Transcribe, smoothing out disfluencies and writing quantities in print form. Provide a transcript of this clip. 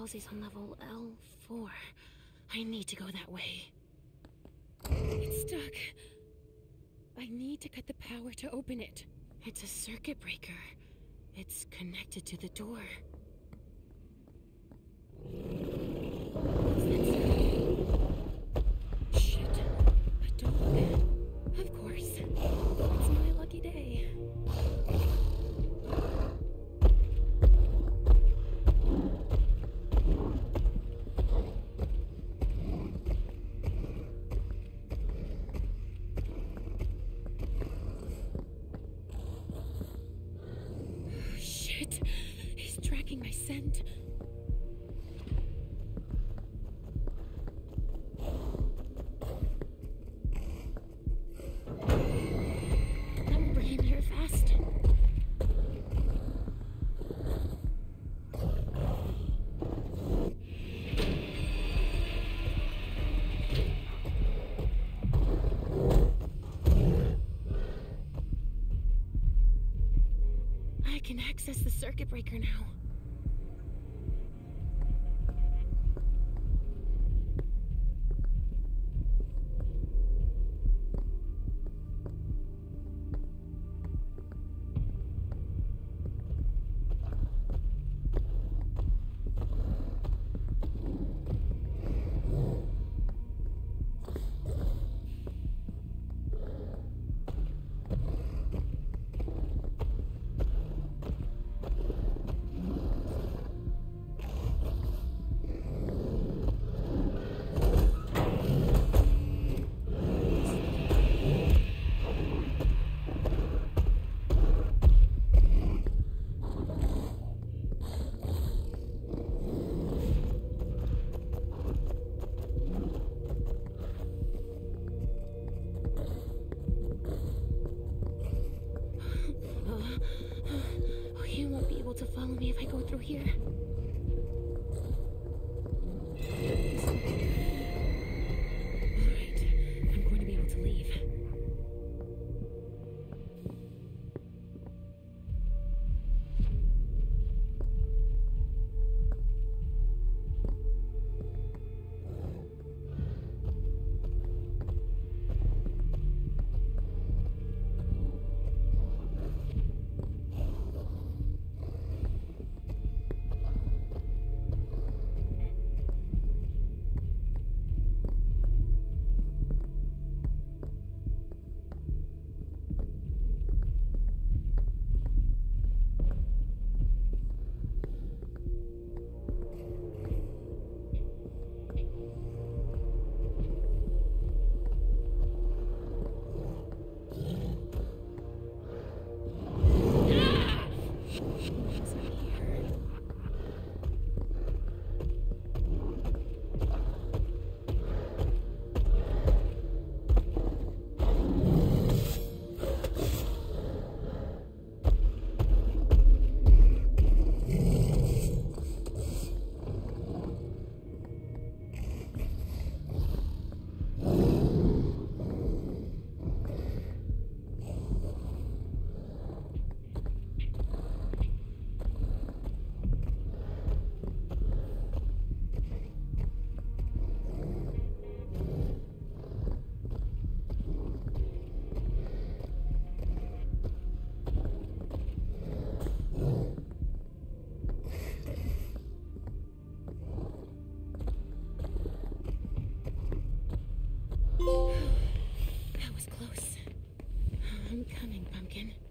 palsy's on level L4. I need to go that way. It's stuck. I need to cut the power to open it. It's a circuit breaker. It's connected to the door. What's that sound? Shit. A dog. Of course. It's my lucky day. Shit. He's tracking my scent. I'm bringing her fast. I can access the circuit breaker now. He won't be able to follow me if I go through here. Alright, I'm going to be able to leave. That was close. I'm coming, Pumpkin.